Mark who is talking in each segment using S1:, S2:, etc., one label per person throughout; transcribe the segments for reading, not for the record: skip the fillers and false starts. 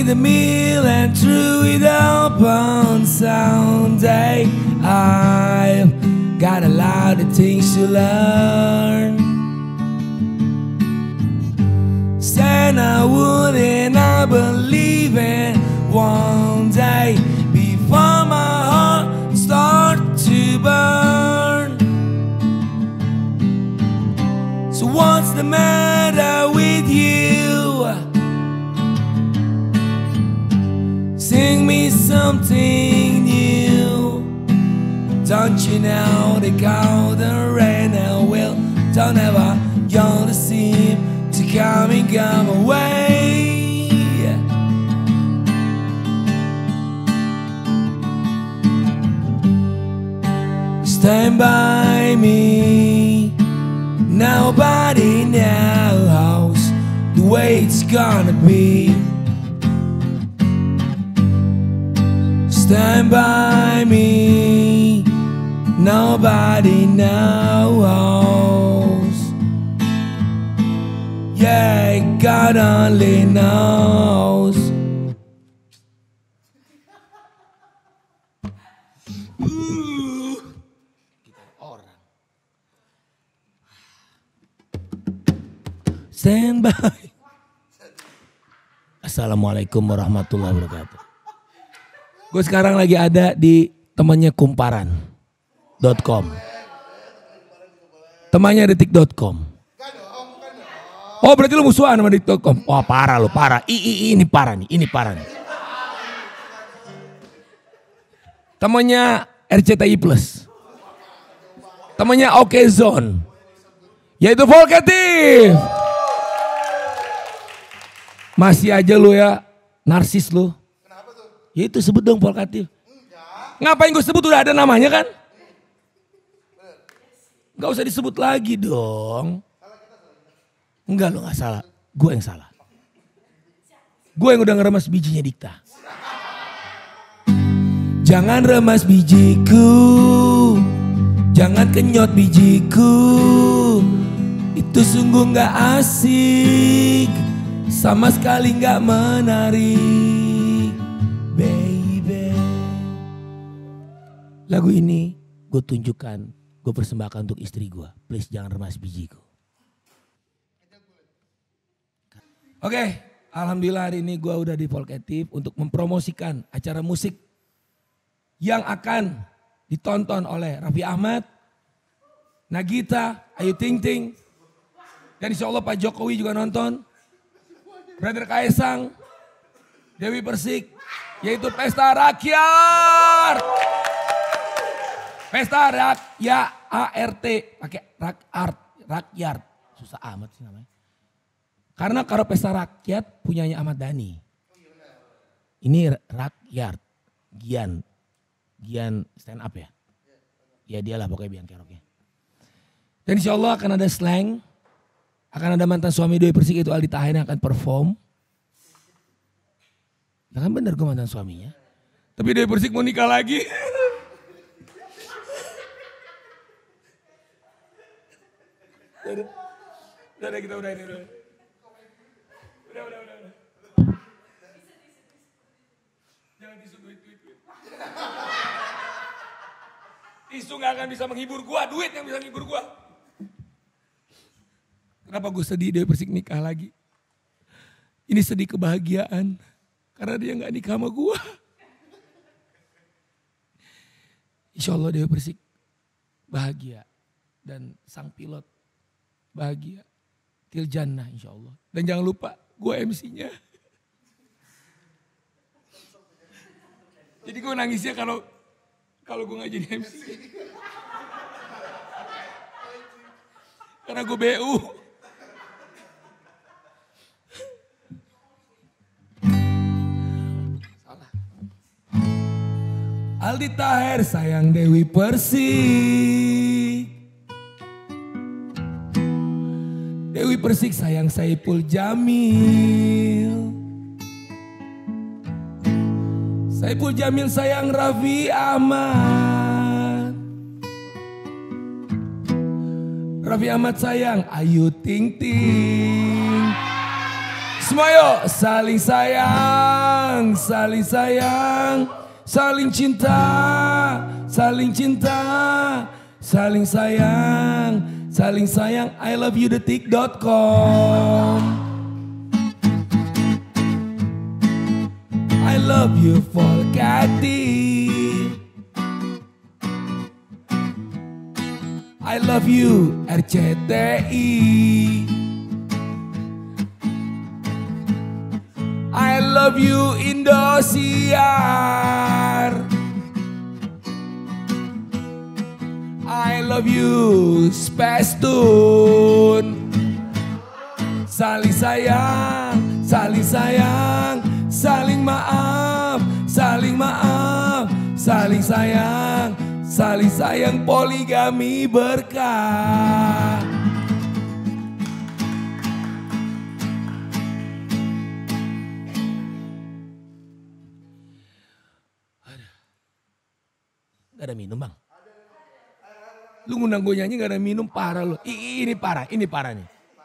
S1: the mill and threw it up on Sunday. I've got a lot of things to learn. Said I wouldn't, I believe it one day before my heart starts to burn. So what's the matter with you? Sing me something new. Don't you know the golden rain will don't ever you to seem to come away. Stand by me. Nobody knows the way it's gonna be. Stand by me. Nobody knows. Yeah, God only knows. Stand by. Assalamualaikum warahmatullahi wabarakatuh. Gue sekarang lagi ada di temannya kumparan.com. Temannya detik.com. Oh berarti lu musuhan sama detik.com. Wah parah lu, parah. Ini parah nih, ini parah nih. Temannya RCTI Plus. Temannya Oke Zone. Yaitu Volkatif. Masih aja lu ya, narsis lu.
S2: Kenapa tuh?
S1: Ya itu sebut dong Volkatif.
S2: Enggak.
S1: Ngapain gue sebut, udah ada namanya kan? Gak usah disebut lagi dong. Enggak, lo gak salah. Gue yang salah. Gue yang udah ngeremas bijinya Dikta. Jangan remas bijiku, jangan kenyot bijiku. Itu sungguh gak asik, sama sekali gak menarik, baby. Lagu ini gue tunjukkan, gue persembahkan untuk istri gue. Please jangan remas bijiku. Oke, alhamdulillah hari ini gue udah di Volkatif untuk mempromosikan acara musik yang akan ditonton oleh Raffi Ahmad, Nagita, Ayu Ting Ting, dan insya Allah Pak Jokowi juga nonton, Brother Kaisang, Dewi Persik, yaitu Pesta Rakyat. Pesta Rakyat, ART, pakai rakyat, susah amat sih namanya. Karena kalau Pesta Rakyat punyanya Ahmad Dhani. Ini rakyat, Gian stand up ya. Ya dialah pokoknya Bian Keroknya. Dan insya Allah akan ada slang, akan ada mantan suami Dewi Persik itu Aldi Taher yang akan perform. Ya kan bener gue mantan suaminya. Tapi Dewi Persik mau nikah lagi. Udah kita udah ini udah. Udah. Jangan tisu duit. Tisu gak akan bisa menghibur gua, duit yang bisa menghibur gua. Kenapa gue sedih Dewi Persik nikah lagi? Ini sedih kebahagiaan. Karena dia gak nikah sama gua. Insya Allah Dewi Persik bahagia. Dan sang pilot bahagia. Til Jannah insya Allah. Dan jangan lupa gue MC-nya. Jadi gue nangisnya kalau gue gak jadi MC. Karena gue BU. Salah. Aldi Taher sayang Dewi Persik. Dewi Persik sayang Saipul Jamil. Saipul Jamil sayang Raffi Ahmad. Raffi Ahmad sayang Ayu Ting Ting. Semua yuk, saling sayang, saling sayang, saling cinta, saling cinta, saling sayang, saling sayang. I love you detik.com. I love you Volkati. I love you RCTI. I love you Indosiar. I love you Spacetoon. Saling sayang, saling sayang, saling maaf, saling maaf, saling sayang, saling sayang, poligami berkah. Gak ada minum bang? Lu ngundang gue nyanyi gak ada minum, parah lu. Ini parah nih.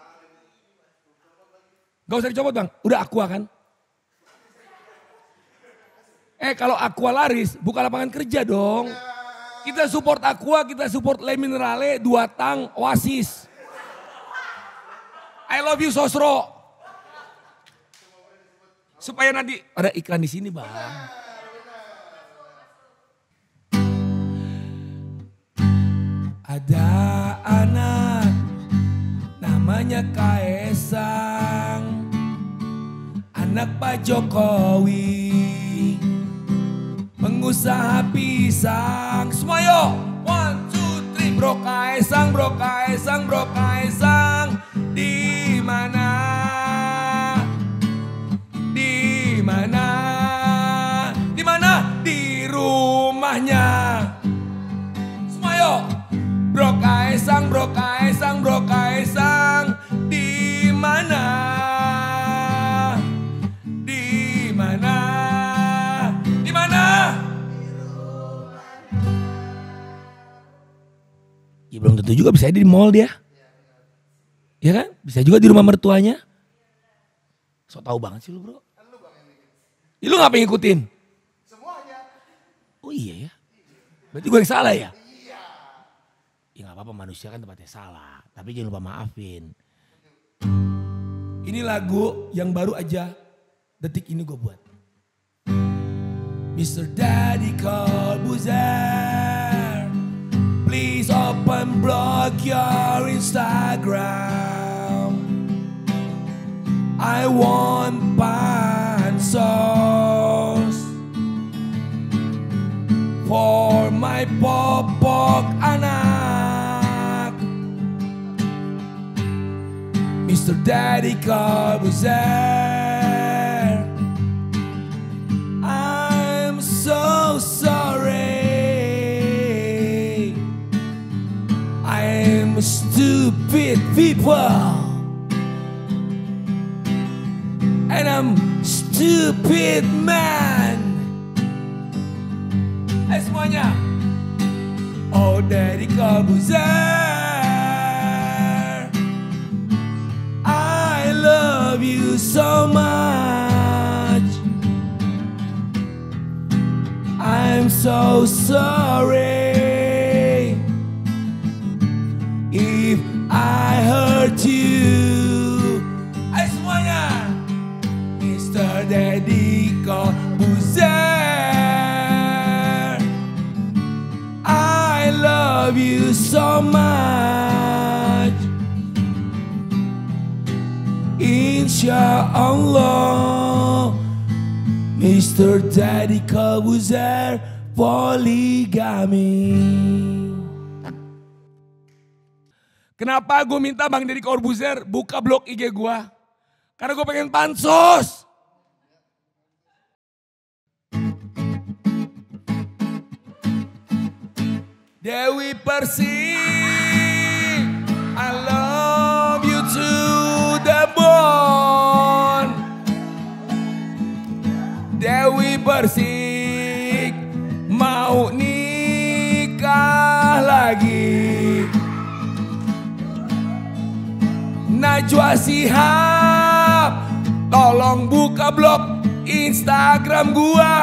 S1: Gak usah dicopot bang, udah Aqua kan? Kalau Aqua laris, buka lapangan kerja dong. Kita support Aqua, kita support Le Minerale, 2 Tang, Oasis. I love you Sosro. Supaya nanti ada iklan di sini bang. Ada anak namanya Kaesang, anak Pak Jokowi, pengusaha pisang. Semua yuk, 1, 2, 3. Bro Kaesang, bro Kaesang, bro Kaesang. Di mana? Di mana? Di mana? Di rumahnya. Semua yuk. Bro Kaesang, bro Kaesang, bro Kaesang. Di mana? Di mana? Di mana? Ya belum tentu juga, bisa di mall dia. Ya kan? Bisa juga di rumah mertuanya. So tau banget sih lu bro. Ya, lu ngapain ngikutin? Semuanya. Oh iya ya. Berarti gue yang salah ya? Ya gak apa-apa, manusia kan tempatnya salah. Tapi jangan lupa maafin. Ini lagu yang baru aja detik ini gue buat. Mr. Daddy Corbuzier, please open block your Instagram. I want pansos for my popok anak. Mr. Daddy Corbuzier, I'm so sorry. I'm a stupid people, and I'm stupid man. Semuanya. Oh Daddy Corbuzier, I love you so much. I'm so sorry if I hurt you. Semuanya. Mr. Daddy Corbuzier, I love you so much. Insya Allah, Mr. Daddy Corbuzier poligami. Kenapa gue minta Bang Deddy Corbuzier buka blog IG gue? Karena gue pengen pansos. Dewi Persik, I love you to the bone. Dewi Persik mau nikah lagi. Najwa Shihab tolong buka blog Instagram gua.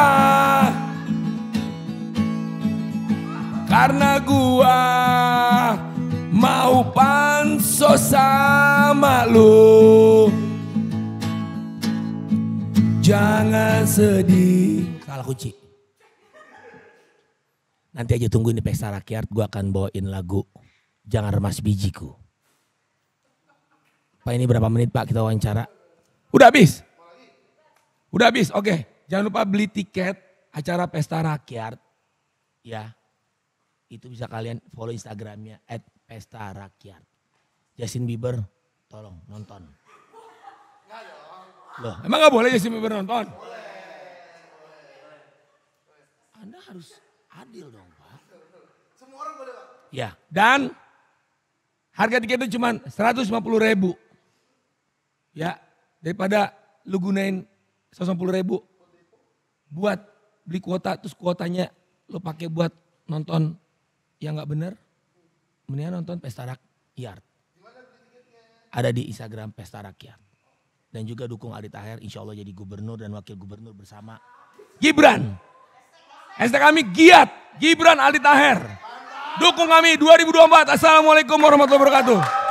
S1: Karena gua mau pansos sama lu. Jangan sedih. Salah kunci. Nanti aja tungguin di pesta rakyat, gue akan bawain lagu Jangan Remas Bijiku. Pak, ini berapa menit Pak kita wawancara? Udah habis? Udah habis, oke. Jangan lupa beli tiket acara pesta rakyat. Ya, itu bisa kalian follow Instagramnya @pestarakyat. Justin Bieber, tolong nonton. Loh, emang gak boleh Justin Bieber nonton? Anda harus adil dong Pak. Semua orang boleh Pak. Ya, dan harga tiket itu cuma 150.000. Ya, daripada lu gunain 150.000 buat beli kuota, terus kuotanya lu pakai buat nonton yang gak bener. Mendingan nonton Pesta Rakyat. Ada di Instagram Pesta Rakyat. Dan juga dukung Aldi Taher, insya Allah jadi gubernur dan wakil gubernur bersama Gibran. Hashtag kami giat, Gibran Aldi Taher. Dukung kami 2024. Assalamualaikum warahmatullahi wabarakatuh.